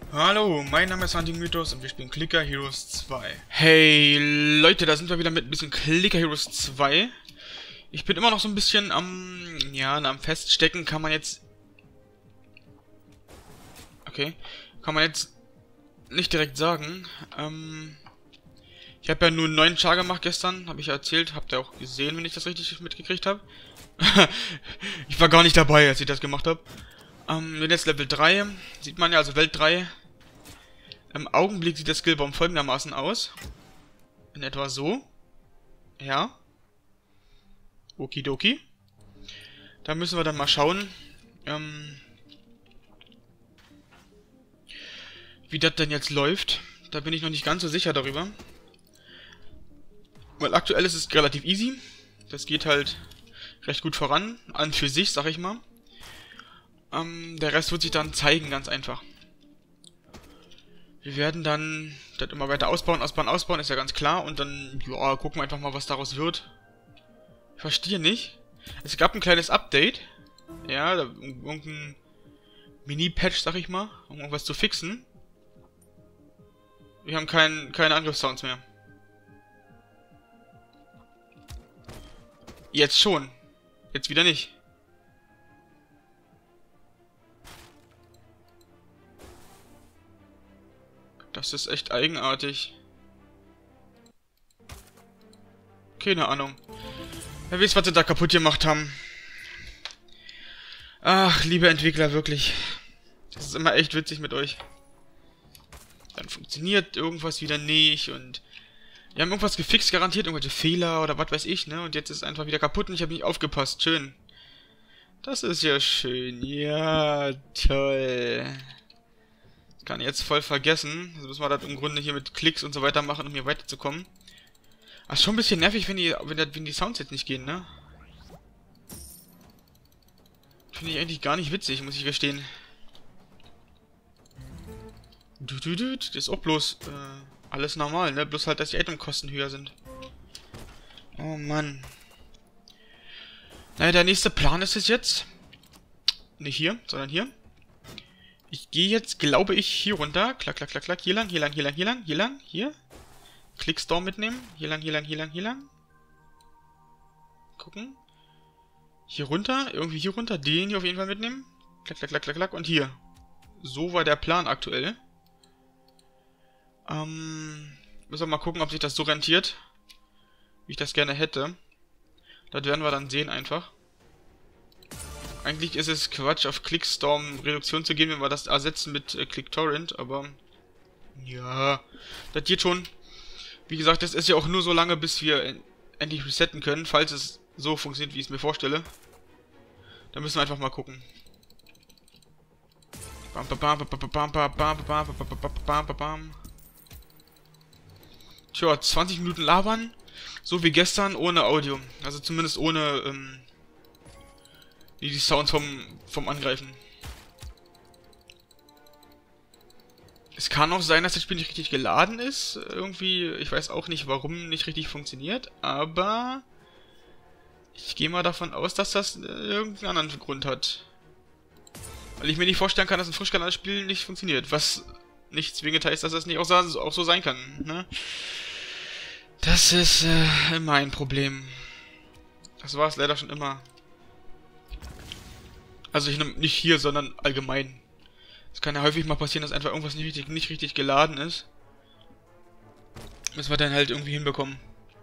Hallo, mein Name ist Hunting Mythos und wir spielen Clicker Heroes 2. Hey Leute, da sind wir wieder mit ein bisschen Clicker Heroes 2. Ich bin immer noch so ein bisschen am Feststecken, kann man jetzt... Okay, kann man jetzt nicht direkt sagen. Ich habe ja nur einen neuen Char gemacht gestern, habe ich ja erzählt, habt ihr auch gesehen, wenn ich das richtig mitgekriegt habe. Ich war gar nicht dabei, als ich das gemacht habe. Bin jetzt Level 3, sieht man ja, also Welt 3. Im Augenblick sieht der Skillbaum folgendermaßen aus. In etwa so. Ja. Okidoki. Da müssen wir dann mal schauen, wie das denn jetzt läuft. Da bin ich noch nicht ganz so sicher darüber. Weil aktuell ist es relativ easy. Das geht halt recht gut voran. An für sich, sag ich mal. Der Rest wird sich dann zeigen, ganz einfach. Wir werden dann das immer weiter ausbauen, ist ja ganz klar. Und dann, ja, gucken wir einfach mal, was daraus wird. Ich verstehe nicht. Es gab ein kleines Update. Ja, irgendein Mini-Patch, sag ich mal. Um irgendwas zu fixen. Wir haben keine Angriffssounds mehr. Jetzt schon. Jetzt wieder nicht. Das ist echt eigenartig. Keine Ahnung. Wer weiß, was sie da kaputt gemacht haben. Ach, liebe Entwickler, wirklich. Das ist immer echt witzig mit euch. Dann funktioniert irgendwas wieder nicht und... Wir haben irgendwas gefixt, garantiert irgendwelche Fehler oder was weiß ich, ne? Und jetzt ist es einfach wieder kaputt und ich habe nicht aufgepasst. Schön. Das ist ja schön. Ja, toll. Das kann ich jetzt voll vergessen. Jetzt müssen wir das im Grunde hier mit Klicks und so weiter machen, um hier weiterzukommen. Ach, schon ein bisschen nervig, wenn die Sounds jetzt nicht gehen, ne? Finde ich eigentlich gar nicht witzig, muss ich gestehen. Das ist auch bloß alles normal, ne? Bloß halt, dass die Itemkosten höher sind. Oh Mann. Naja, der nächste Plan ist es jetzt. Nicht hier, sondern hier. Ich gehe jetzt, glaube ich, hier runter. Klack, klack, klack, klack. Hier lang, hier lang, hier lang, hier lang, hier lang, hier. Clickstorm mitnehmen. Hier lang, hier lang, hier lang, hier lang. Gucken. Hier runter, irgendwie hier runter. Den hier auf jeden Fall mitnehmen. Klack, klack, klack, klack, klack. Und hier. So war der Plan aktuell. Müssen wir mal gucken, ob sich das so rentiert. Wie ich das gerne hätte. Das werden wir dann sehen einfach. Eigentlich ist es Quatsch, auf Clickstorm Reduktion zu gehen, wenn wir das ersetzen mit ClickTorrent, aber... Ja, das geht schon. Wie gesagt, das ist ja auch nur so lange, bis wir endlich resetten können, falls es so funktioniert, wie ich es mir vorstelle. Da müssen wir einfach mal gucken. Tja, 20 Minuten labern. So wie gestern, ohne Audio. Also zumindest ohne, die Sounds vom Angreifen. Es kann auch sein, dass das Spiel nicht richtig geladen ist. Irgendwie, ich weiß auch nicht, warum nicht richtig funktioniert. Aber ich gehe mal davon aus, dass das irgendeinen anderen Grund hat. Weil ich mir nicht vorstellen kann, dass ein frisch geladenes Spiel nicht funktioniert. Was nicht zwingend heißt, dass das nicht auch so sein kann. Ne? Das ist mein Problem. Das war es leider schon immer. Also nicht hier, sondern allgemein. Es kann ja häufig mal passieren, dass einfach irgendwas nicht richtig geladen ist. Müssen wir dann halt irgendwie hinbekommen.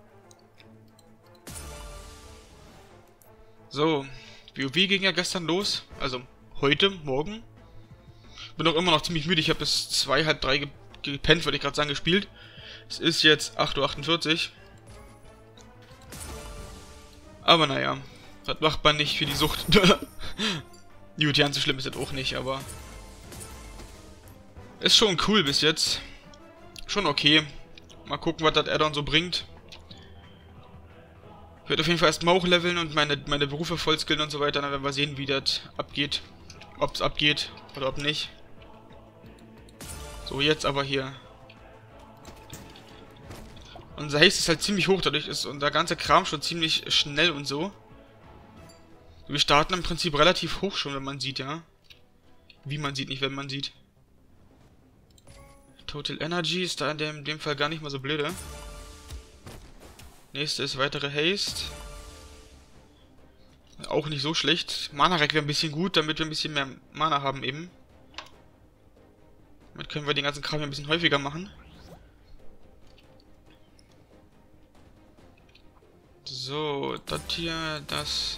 So, WoW ging ja gestern los. Also heute, morgen. Bin auch immer noch ziemlich müde. Ich habe bis 2, halb 3 gepennt, wollte ich gerade sagen, gespielt. Es ist jetzt 8:48 Uhr. Aber naja, das macht man nicht für die Sucht. Gut, ganz so schlimm ist das auch nicht, aber... Ist schon cool bis jetzt. Schon okay. Mal gucken, was das Addon so bringt. Ich werde auf jeden Fall erstmal hochleveln und meine Berufe vollskillen und so weiter. Dann werden wir sehen, wie das abgeht. Ob es abgeht oder ob nicht. So, jetzt aber hier. Unser Haste ist halt ziemlich hoch, dadurch ist unser ganzer Kram schon ziemlich schnell und so. Wir starten im Prinzip relativ hoch schon, wenn man sieht, ja. Wie man sieht, nicht wenn man sieht. Total Energy ist da in dem Fall gar nicht mal so blöde. Nächste ist weitere Haste. Auch nicht so schlecht. Mana-Rack wäre ein bisschen gut, damit wir ein bisschen mehr Mana haben eben. Damit können wir den ganzen Kram ein bisschen häufiger machen. So, das hier, das.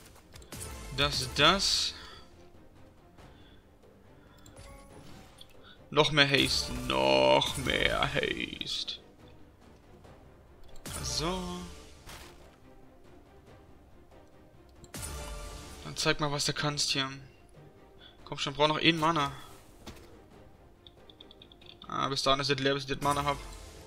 Noch mehr Haste. Noch mehr Haste. So. Dann zeig mal, was du kannst hier. Komm schon, brauch noch 1 Mana. Ah, bis dahin ist das leer, bis ich das Mana hab.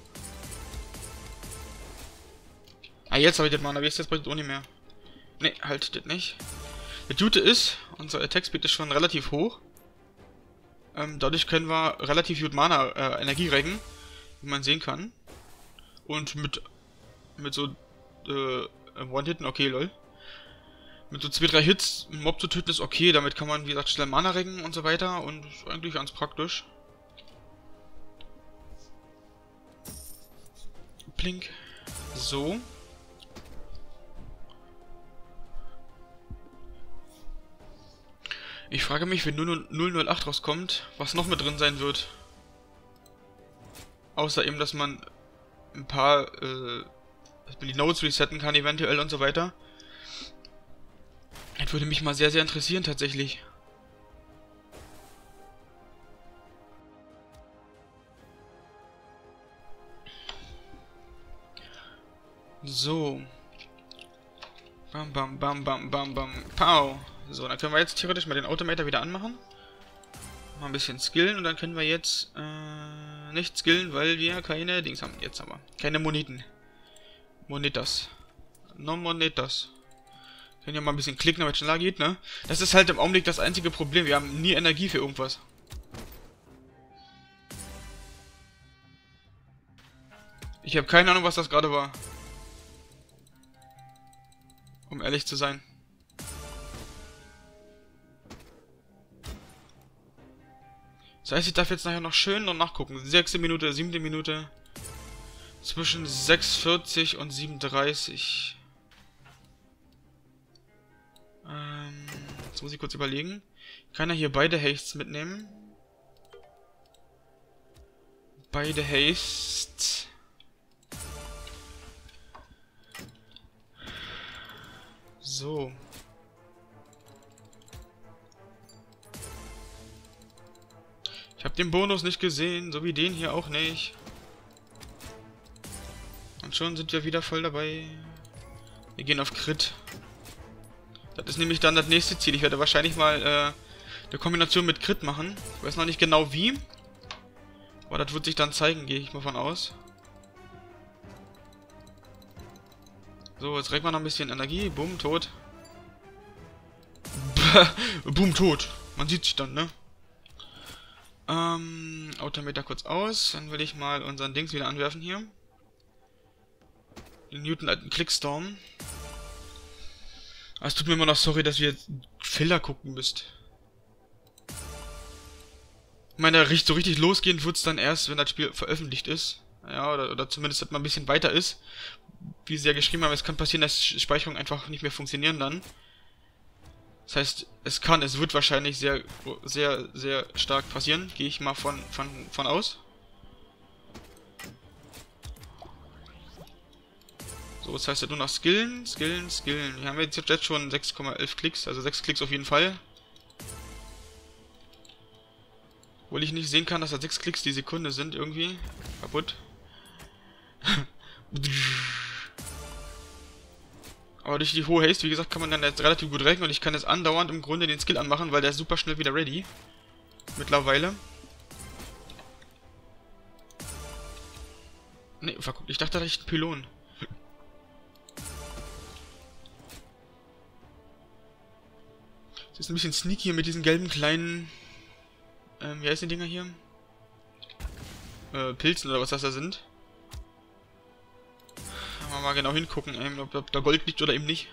Ah, jetzt habe ich das Mana, wie ist das? Brauche ich das auch nicht mehr. Ne, halt das nicht. Das Gute ist, unser Attack Speed ist schon relativ hoch. Dadurch können wir relativ gut Mana, Energie regen, wie man sehen kann. Und mit so, One-Hitten, okay, lol. Mit so 2-3 Hits einen Mob zu töten ist okay, damit kann man, wie gesagt, schnell Mana regen und so weiter und ist eigentlich ganz praktisch. Blink. So. Ich frage mich, wenn 008 rauskommt, was noch mit drin sein wird. Außer eben, dass man ein paar, dass man die Nodes resetten kann eventuell und so weiter. Das würde mich mal sehr, sehr interessieren tatsächlich. So. Bam, bam, bam, bam, bam, bam. Pow. So, dann können wir jetzt theoretisch mal den Automator wieder anmachen. Mal ein bisschen skillen und dann können wir jetzt nicht skillen, weil wir keine Dings haben. Jetzt haben wir keine Moneten. Monetas. No Monetas. Können ja mal ein bisschen klicken, damit es schneller geht, ne? Das ist halt im Augenblick das einzige Problem. Wir haben nie Energie für irgendwas. Ich habe keine Ahnung, was das gerade war. Um ehrlich zu sein. Das heißt, ich darf jetzt nachher noch schön noch nachgucken. 6. Minute, 7. Minute. Zwischen 6:40 und 7:30. Jetzt muss ich kurz überlegen. Kann er hier beide Hastes mitnehmen? Beide Hastes. So. Ich habe den Bonus nicht gesehen, so wie den hier auch nicht. Und schon sind wir wieder voll dabei. Wir gehen auf Crit. Das ist nämlich dann das nächste Ziel. Ich werde wahrscheinlich mal eine Kombination mit Crit machen. Ich weiß noch nicht genau wie. Aber das wird sich dann zeigen, gehe ich mal von aus. So, jetzt regt man noch ein bisschen Energie. Bumm, tot. Boom, tot. Man sieht sich dann, ne? Autometer kurz aus. Dann will ich mal unseren Dings wieder anwerfen hier. Den Newton alten Clickstorm. Es tut mir immer noch sorry, dass wir jetzt Filler gucken müsst. Ich meine, so richtig losgehen wird es dann erst, wenn das Spiel veröffentlicht ist. Ja, oder zumindest, dass man ein bisschen weiter ist. Wie sie ja geschrieben haben, es kann passieren, dass Speicherungen einfach nicht mehr funktionieren dann. Das heißt, es wird wahrscheinlich sehr, sehr, sehr stark passieren. Gehe ich mal von aus. So, das heißt ja nur noch skillen. Wir haben jetzt schon 6,11 Klicks, also 6 Klicks auf jeden Fall. Obwohl ich nicht sehen kann, dass da 6 Klicks die Sekunde sind irgendwie. Kaputt. Aber durch die hohe Haste, wie gesagt, kann man dann jetzt relativ gut rechnen und ich kann jetzt andauernd im Grunde den Skill anmachen, weil der ist super schnell wieder ready. Mittlerweile. Ne, verguckt, ich dachte, da ist ein Pylon. Das ist ein bisschen sneaky mit diesen gelben kleinen... wie heißen die Dinger hier? Pilzen oder was das da sind. Mal genau hingucken, ob da Gold liegt oder eben nicht.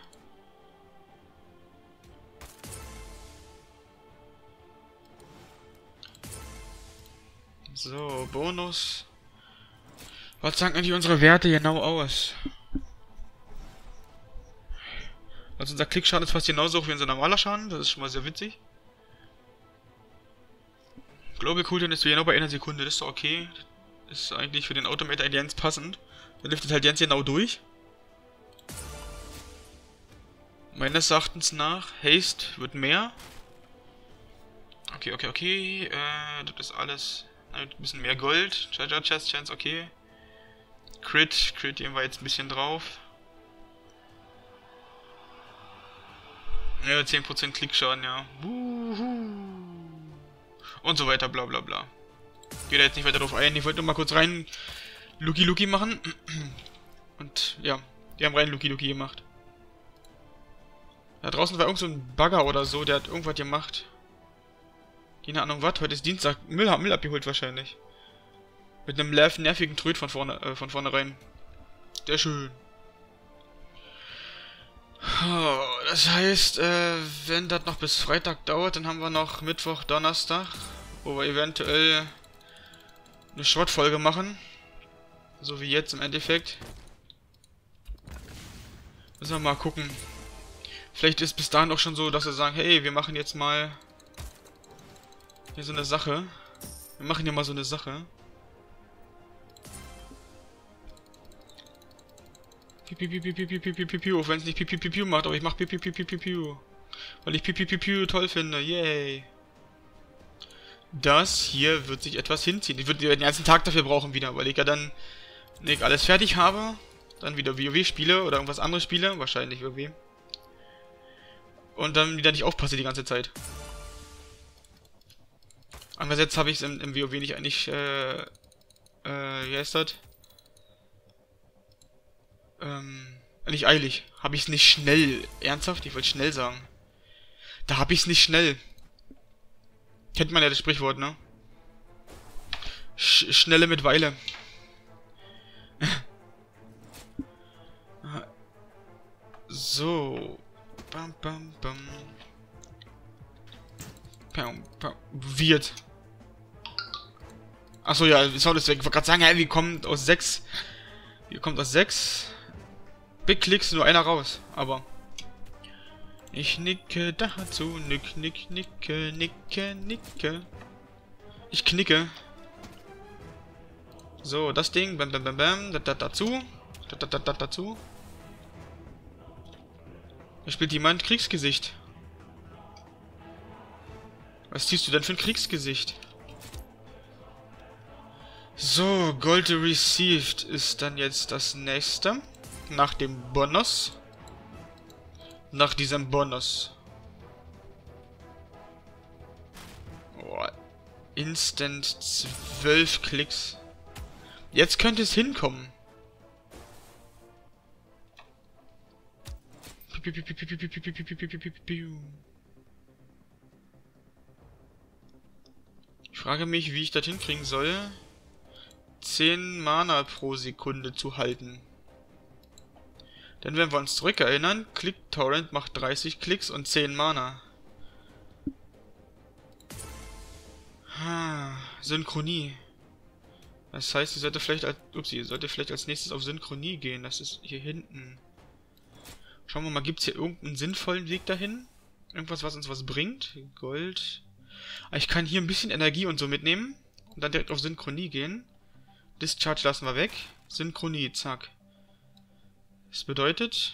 So, Bonus. Was sagen eigentlich unsere Werte genau aus? Also unser Klickschaden ist fast genauso hoch wie unser normaler Schaden. Das ist schon mal sehr witzig. Global Cooldown ist genau bei einer Sekunde. Das ist doch okay. Das ist eigentlich für den Automator ganz passend. Der liftet halt ganz genau durch. Meines Erachtens nach. Haste wird mehr. Okay. Das ist alles. Ein bisschen mehr Gold. Treasure Chest Chance, okay. Crit gehen wir jetzt ein bisschen drauf. Ja, 10% Klickschaden, ja. Und so weiter, bla bla bla. Geht da jetzt nicht weiter drauf ein. Ich wollte nur mal kurz rein Luki machen. Und ja, die haben rein Luki gemacht. Da draußen war irgend so ein Bagger oder so, der hat irgendwas gemacht. Keine Ahnung was, heute ist Dienstag. Müll abgeholt wahrscheinlich. Mit einem nervigen Tröd von vornherein. Sehr schön. Oh, das heißt, wenn das noch bis Freitag dauert, dann haben wir noch Mittwoch, Donnerstag, wo wir eventuell eine Schrottfolge machen. So wie jetzt im Endeffekt. Müssen wir mal gucken. Vielleicht ist bis dahin auch schon so, dass wir sagen, hey, wir machen jetzt mal hier so eine Sache. Wir machen hier mal so eine Sache. Piu, auch wenn es nicht Piu macht, aber ich mach Piu. Weil ich Piu toll finde, yay. Das hier wird sich etwas hinziehen. Ich würde den ganzen Tag dafür brauchen wieder, weil ich ja dann, wenn ich alles fertig habe, dann wieder WoW spiele oder irgendwas anderes spiele, wahrscheinlich WoW. Und dann wieder nicht aufpasse die ganze Zeit. Andererseits habe ich es im WoW nicht eigentlich, wie heißt das? Nicht eilig. Habe ich es nicht schnell. Ernsthaft? Ich wollte schnell sagen. Da habe ich es nicht schnell. Kennt man ja das Sprichwort, ne? Schnelle mit Weile. So. Bam. Wird. Achso, ja, Sound ist weg. Ich wollte gerade sagen, wie kommt aus 6? Wie kommt aus 6? Big Clicks, nur einer raus. Aber. Ich nicke dazu. Nicke. Ich knicke. So, das Ding. Bam. Dazu. Dazu. Da spielt jemand Kriegsgesicht. Was ziehst du denn für ein Kriegsgesicht? So, Gold Received ist dann jetzt das nächste. Nach dem Bonus. Nach diesem Bonus. Oh, Instant 12 Klicks. Jetzt könnte es hinkommen. Ich frage mich, wie ich das hinkriegen soll, 10 Mana pro Sekunde zu halten. Denn wenn wir uns zurückerinnern, ClickTorrent macht 30 Klicks und 10 Mana. Synchronie. Das heißt, sie sollte vielleicht als nächstes auf Synchronie gehen. Das ist hier hinten. Schauen wir mal, gibt es hier irgendeinen sinnvollen Weg dahin? Irgendwas, was uns was bringt? Gold. Ich kann hier ein bisschen Energie und so mitnehmen. Und dann direkt auf Synchronie gehen. Discharge lassen wir weg. Synchronie, zack. Das bedeutet...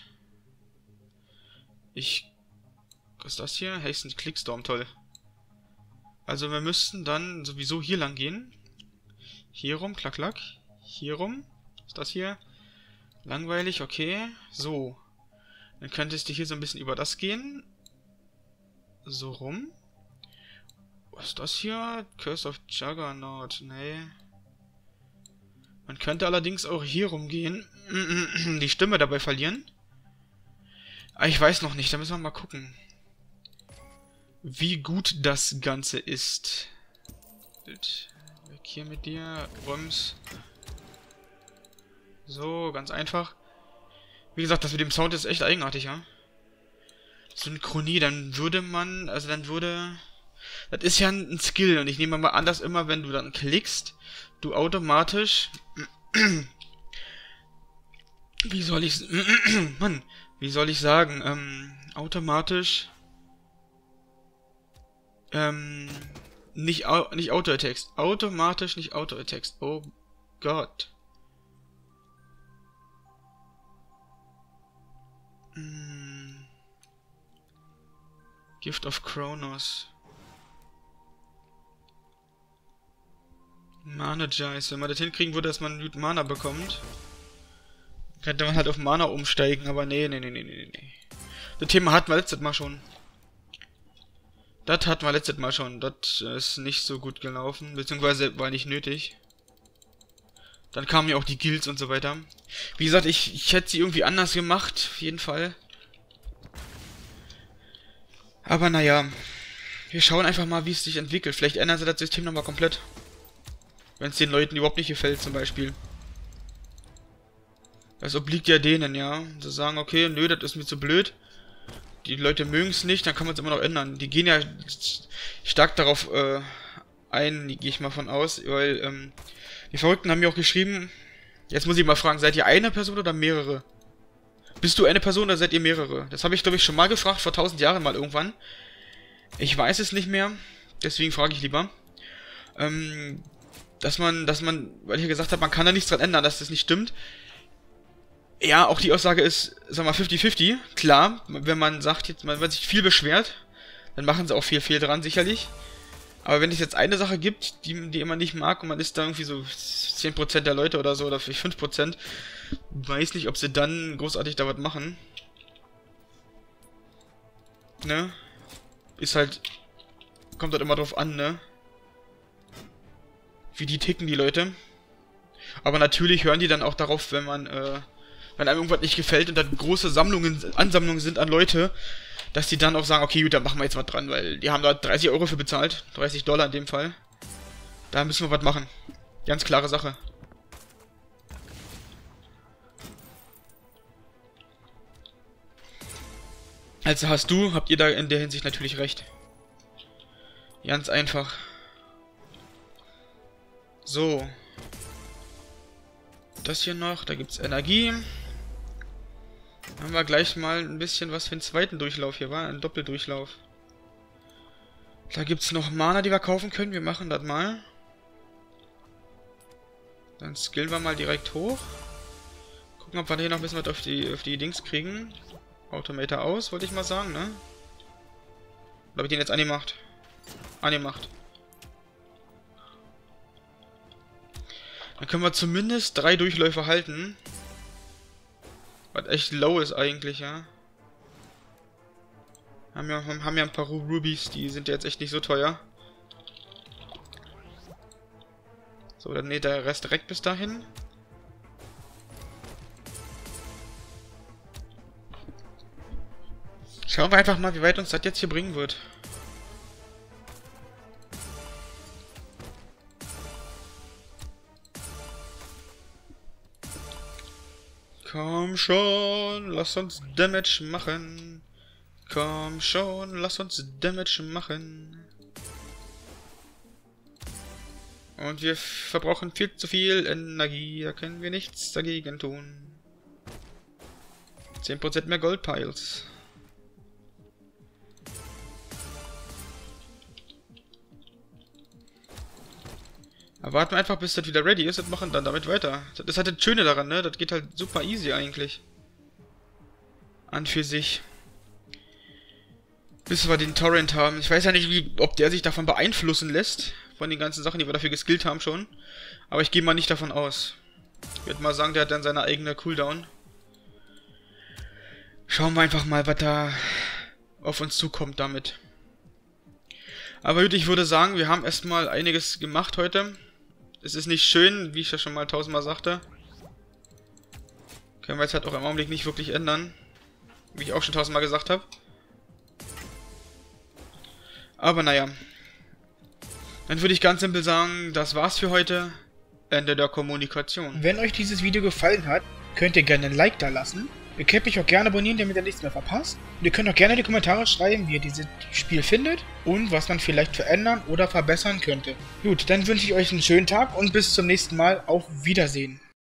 Was ist das hier? Hasten Clickstorm, toll. Also wir müssten dann sowieso hier lang gehen. Hier rum, klack. Hier rum. Was ist das hier? Langweilig, okay. So. Dann könntest du hier so ein bisschen über das gehen. So rum. Was ist das hier? Curse of Juggernaut. Nee. Man könnte allerdings auch hier rumgehen. Die Stimme dabei verlieren. Aber ich weiß noch nicht. Da müssen wir mal gucken. Wie gut das Ganze ist. Weg hier mit dir. Rums. So, ganz einfach. Wie gesagt, das mit dem Sound ist echt eigenartig, ja? Synchronie, dann würde man... Das ist ja ein Skill und ich nehme mal an, dass immer, wenn du dann klickst, du automatisch... Wie soll ich... Mann, wie soll ich sagen? Automatisch... nicht Auto-Text. Automatisch nicht Auto-Text. Oh Gott. Gift of Kronos. Mana-Gize. Wenn man das hinkriegen würde, dass man Mana bekommt, könnte man halt auf Mana umsteigen, aber nee. Das Thema hatten wir letztes Mal schon. Das ist nicht so gut gelaufen, beziehungsweise war nicht nötig. Dann kamen ja auch die Guilds und so weiter. Wie gesagt, ich hätte sie irgendwie anders gemacht, auf jeden Fall. Aber naja, wir schauen einfach mal, wie es sich entwickelt. Vielleicht ändern sie das System nochmal komplett. Wenn es den Leuten überhaupt nicht gefällt, zum Beispiel. Das obliegt ja denen, ja. Sie sagen, okay, nö, das ist mir zu blöd. Die Leute mögen es nicht, dann kann man es immer noch ändern. Die gehen ja stark darauf ein, gehe ich mal von aus, weil die Verrückten haben mir auch geschrieben, jetzt muss ich mal fragen, seid ihr eine Person oder mehrere? Bist du eine Person oder seid ihr mehrere? Das habe ich, glaube ich, schon mal gefragt, vor 1000 Jahren mal irgendwann. Ich weiß es nicht mehr, deswegen frage ich lieber. Dass man, weil ich ja gesagt habe, man kann da nichts dran ändern, dass das nicht stimmt. Ja, auch die Aussage ist, sag mal, 50-50. Klar, wenn man sagt, jetzt, wenn sich viel beschwert, dann machen sie auch viel dran, sicherlich. Aber wenn es jetzt eine Sache gibt, die man nicht mag und man ist da irgendwie so 10% der Leute oder so, oder vielleicht 5%, weiß nicht, ob sie dann großartig da was machen. Ne? Ist halt, kommt halt immer drauf an, ne? Wie die ticken, die Leute. Aber natürlich hören die dann auch darauf, wenn einem irgendwas nicht gefällt und dann große Ansammlungen sind an Leute, dass die dann auch sagen, okay, gut, da machen wir jetzt was dran, weil die haben da 30 Euro für bezahlt, $30 in dem Fall. Da müssen wir was machen. Ganz klare Sache. Also habt ihr da in der Hinsicht natürlich recht. Ganz einfach. So. Das hier noch, da gibt's Energie. Haben wir gleich mal ein bisschen was für den zweiten Durchlauf hier, war ein Doppeldurchlauf. Da gibt's noch Mana, die wir kaufen können. Wir machen das mal. Dann skillen wir mal direkt hoch. Gucken, ob wir hier noch ein bisschen was auf die Dings kriegen. Automator aus, wollte ich mal sagen, ne? Oder habe ich den jetzt angemacht? Angemacht. Dann können wir zumindest 3 Durchläufe halten. Was echt low ist eigentlich, ja. Haben ja ein paar Rubies, die sind ja jetzt echt nicht so teuer. So, dann ne, der Rest direkt bis dahin. Schauen wir einfach mal, wie weit uns das jetzt hier bringen wird. Komm schon, lass uns Damage machen. Komm schon, lass uns Damage machen. Und wir verbrauchen viel zu viel Energie, da können wir nichts dagegen tun. 10% mehr Goldpiles. Aber warten wir einfach, bis das wieder ready ist und machen dann damit weiter. Das ist halt das Schöne daran, ne? Das geht halt super easy eigentlich. An für sich. Bis wir den Torrent haben. Ich weiß ja nicht, ob der sich davon beeinflussen lässt. Von den ganzen Sachen, die wir dafür geskillt haben schon. Aber ich gehe mal nicht davon aus. Ich würde mal sagen, der hat dann seine eigene Cooldown. Schauen wir einfach mal, was da auf uns zukommt damit. Aber gut, ich würde sagen, wir haben erstmal einiges gemacht heute. Es ist nicht schön, wie ich ja schon mal 1000-mal sagte. Können wir jetzt halt auch im Augenblick nicht wirklich ändern. Wie ich auch schon 1000-mal gesagt habe. Aber naja. Dann würde ich ganz simpel sagen, das war's für heute. Ende der Kommunikation. Wenn euch dieses Video gefallen hat, könnt ihr gerne ein Like da lassen. Ihr könnt mich auch gerne abonnieren, damit ihr nichts mehr verpasst. Und ihr könnt auch gerne in die Kommentare schreiben, wie ihr dieses Spiel findet und was man vielleicht verändern oder verbessern könnte. Gut, dann wünsche ich euch einen schönen Tag und bis zum nächsten Mal. Auf Wiedersehen.